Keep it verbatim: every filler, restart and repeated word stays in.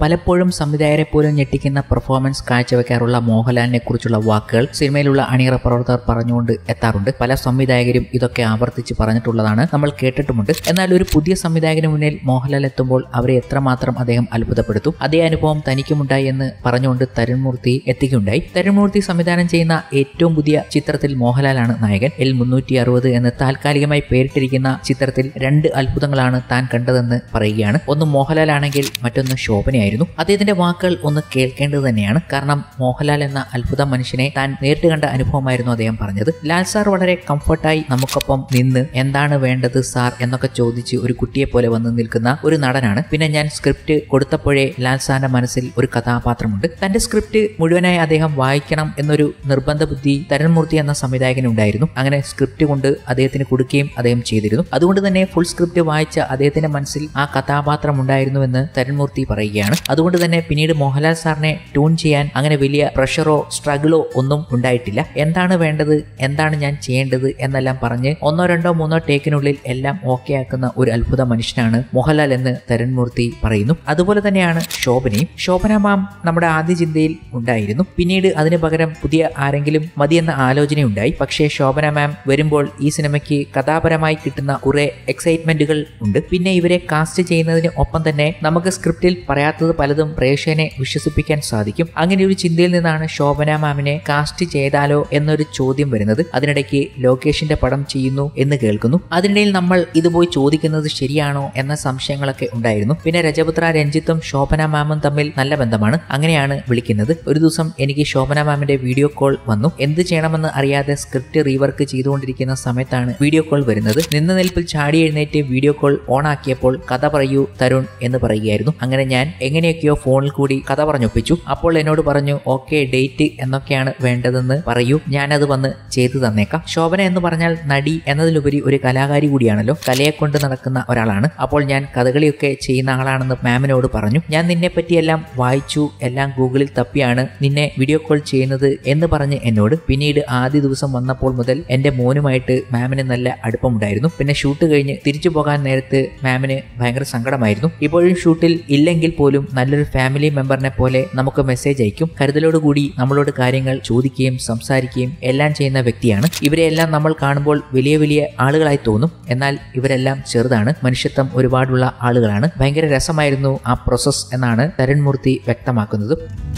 പലപ്പോഴും സംവിധായകരെ പോലും ഞെട്ടിക്കുന്ന പെർഫോമൻസ് കാഴ്ചവെക്കാറുള്ള മോഹൻലാലിനെ കുറിച്ചുള്ള വാക്കുകൾ സിനിമയിലുള്ള അണിയറ പ്രവർത്തകർ പറഞ്ഞുകൊണ്ട് എത്താറുണ്ട്. പല സംവിധായകരും ഇതൊക്കെ ആവർത്തിച്ച് പറഞ്ഞിട്ടുള്ളതാണ്, നമ്മൾ കേട്ടിട്ടുമുണ്ട്. എന്നാൽ ഒരു പുതിയ സംവിധായകന് മുന്നിൽ മോഹൻലാൽ എത്തുമ്പോൾ അവരെ എത്രമാത്രം അദ്ദേഹം അത്ഭുതപ്പെടുത്തും. അതേ അനുഭവം തനിക്കുമുണ്ടായി എന്ന് പറഞ്ഞുകൊണ്ട് തരുൺമൂർത്തി എത്തിക്കുകയുണ്ടായി. തരുൺമൂർത്തി സംവിധാനം ചെയ്യുന്ന ഏറ്റവും പുതിയ ചിത്രത്തിൽ മോഹൻലാലാണ് നായകൻ. എൽ മുന്നൂറ്റി അറുപത് എന്ന് താൽക്കാലികമായി പേരിട്ടിരിക്കുന്ന ചിത്രത്തിൽ രണ്ട് അത്ഭുതങ്ങളാണ് താൻ കണ്ടതെന്ന് പറയുകയാണ്. ഒന്ന് മോഹൻലാൽ ആണെങ്കിൽ മറ്റൊന്ന് ശോഭനയായിരുന്നു. അദ്ദേഹത്തിന്റെ വാക്കുകൾ ഒന്ന് കേൾക്കേണ്ടത് തന്നെയാണ്. കാരണം മോഹൻലാൽ എന്ന അത്ഭുത മനുഷ്യനെ താൻ നേരിട്ട് കണ്ട അനുഭവമായിരുന്നു അദ്ദേഹം പറഞ്ഞത്. ലാൽ സാർ വളരെ കംഫർട്ടായി നമുക്കൊപ്പം നിന്ന് എന്താണ് വേണ്ടത് സാർ എന്നൊക്കെ ചോദിച്ച് ഒരു കുട്ടിയെ പോലെ വന്ന് നിൽക്കുന്ന ഒരു നടനാണ്. പിന്നെ ഞാൻ സ്ക്രിപ്റ്റ് കൊടുത്തപ്പോഴേ ലാൽ സാറിന്റെ മനസ്സിൽ ഒരു കഥാപാത്രമുണ്ട്. തന്റെ സ്ക്രിപ്റ്റ് മുഴുവനായി അദ്ദേഹം വായിക്കണം എന്നൊരു നിർബന്ധ ബുദ്ധി തരുൺമൂർത്തി എന്ന സംവിധായകനുണ്ടായിരുന്നു. അങ്ങനെ സ്ക്രിപ്റ്റ് കൊണ്ട് അദ്ദേഹത്തിന് കൊടുക്കുകയും അദ്ദേഹം ചെയ്തിരുന്നു. അതുകൊണ്ട് തന്നെ ഫുൾ സ്ക്രിപ്റ്റ് വായിച്ച അദ്ദേഹത്തിന്റെ മനസ്സിൽ ആ കഥാപാത്രം ഉണ്ടായിരുന്നുവെന്ന് തരുൺമൂർത്തി പറയുകയാണ്. അതുകൊണ്ട് തന്നെ പിന്നീട് മോഹൻലാൽ സാറിനെ ട്യൂൺ ചെയ്യാൻ അങ്ങനെ വലിയ പ്രഷറോ സ്ട്രഗിളോ ഒന്നും ഉണ്ടായിട്ടില്ല. എന്താണ് വേണ്ടത്, എന്താണ് ഞാൻ ചെയ്യേണ്ടത് എന്നെല്ലാം പറഞ്ഞ് ഒന്നോ രണ്ടോ മൂന്നോ ടേക്കിനുള്ളിൽ എല്ലാം ഓക്കെ ആക്കുന്ന ഒരു അത്ഭുത മനുഷ്യനാണ് മോഹൻലാൽ എന്ന് തരുൺമൂർത്തി പറയുന്നു. അതുപോലെ തന്നെയാണ് ശോഭനയും. ശോഭന മാം നമ്മുടെ ആദ്യ ചിന്തയിൽ ഉണ്ടായിരുന്നു. പിന്നീട് അതിന് പകരം പുതിയ ആരെങ്കിലും മതിയെന്ന ആലോചനയുണ്ടായി. പക്ഷേ ശോഭന മാം വരുമ്പോൾ ഈ സിനിമയ്ക്ക് കഥാപരമായി കിട്ടുന്ന കുറെ എക്സൈറ്റ്മെന്റുകൾ ഉണ്ട്. പിന്നെ ഇവരെ കാസ്റ്റ് ചെയ്യുന്നതിന് ഒപ്പം തന്നെ നമുക്ക് സ്ക്രിപ്റ്റിൽ പറയാത്തത് പലതും പ്രേക്ഷകനെ വിശ്വസിപ്പിക്കാൻ സാധിക്കും. അങ്ങനെ ഒരു ചിന്തയിൽ നിന്നാണ് ശോഭന മാമിനെ കാസ്റ്റ് ചെയ്താലോ എന്നൊരു ചോദ്യം വരുന്നത്. അതിനിടയ്ക്ക് ലോകേഷിന്റെ പടം ചെയ്യുന്നു എന്ന് കേൾക്കുന്നു. അതിനിടയിൽ നമ്മൾ ഇത് പോയി ചോദിക്കുന്നത് ശരിയാണോ എന്ന സംശയങ്ങളൊക്കെ ഉണ്ടായിരുന്നു. പിന്നെ രജപുത്ര രഞ്ജിത്തും ശോഭന മാമും തമ്മിൽ നല്ല ബന്ധമാണ്. അങ്ങനെയാണ് വിളിക്കുന്നത്. ഒരു ദിവസം എനിക്ക് ശോഭന മാമിന്റെ വീഡിയോ കോൾ വന്നു. എന്ത് ചെയ്യണമെന്ന് അറിയാതെ സ്ക്രിപ്റ്റ് റീവർക്ക് ചെയ്തുകൊണ്ടിരിക്കുന്ന സമയത്താണ് വീഡിയോ കോൾ വരുന്നത്. നിന്ന നിൽപ്പിൽ ചാടി എഴുന്നേറ്റ് വീഡിയോ കോൾ ഓൺ ആക്കിയപ്പോൾ കഥ പറയൂ തരുൺ എന്ന് പറയുകയായിരുന്നു. അങ്ങനെ ഞാൻ എങ്ങനെയൊക്കെയോ ഫോണിൽ കൂടി കഥ പറഞ്ഞൊപ്പിച്ചു. അപ്പോൾ എന്നോട് പറഞ്ഞു ഓക്കെ ഡേറ്റ് എന്നൊക്കെയാണ് വേണ്ടതെന്ന് പറയൂ, ഞാനത് വന്ന് ചെയ്തു തന്നേക്കാം. ശോഭന എന്ന് പറഞ്ഞാൽ നടി എന്നതിലുപരി ഒരു കലാകാരി കൂടിയാണല്ലോ, കലയെ കൊണ്ട് നടക്കുന്ന ഒരാളാണ്. അപ്പോൾ ഞാൻ കഥകളിയൊക്കെ ചെയ്യുന്ന ആളാണെന്ന് മാമിനോട് പറഞ്ഞു. ഞാൻ നിന്നെ പറ്റിയെല്ലാം വായിച്ചു, എല്ലാം ഗൂഗിളിൽ തപ്പിയാണ് നിന്നെ വീഡിയോ കോൾ ചെയ്യുന്നത് എന്ന് പറഞ്ഞ് എന്നോട്. പിന്നീട് ആദ്യ ദിവസം വന്നപ്പോൾ മുതൽ എന്റെ മോനുമായിട്ട് മാമിന് നല്ല അടുപ്പമുണ്ടായിരുന്നു. പിന്നെ ഷൂട്ട് കഴിഞ്ഞ് തിരിച്ചു പോകാൻ നേരത്ത് മാമിന് ഭയങ്കര സങ്കടമായിരുന്നു. ഇപ്പോഴും ഷൂട്ടിൽ ഇല്ലെങ്കിൽ പോലും നല്ലൊരു ഫാമിലി മെമ്പറിനെ പോലെ നമുക്ക് മെസ്സേജ് അയക്കും. കരുതലോടുകൂടി നമ്മളോട് കാര്യങ്ങൾ ചോദിക്കുകയും സംസാരിക്കുകയും എല്ലാം ചെയ്യുന്ന വ്യക്തിയാണ്. ഇവരെല്ലാം നമ്മൾ കാണുമ്പോൾ വലിയ വലിയ ആളുകളായി തോന്നും. എന്നാൽ ഇവരെല്ലാം ചെറുതാണ്, മനുഷ്യത്വം ഒരുപാടുള്ള ആളുകളാണ്. ഭയങ്കര രസമായിരുന്നു ആ പ്രോസസ് എന്നാണ് തരുൺമൂർത്തി വ്യക്തമാക്കുന്നത്.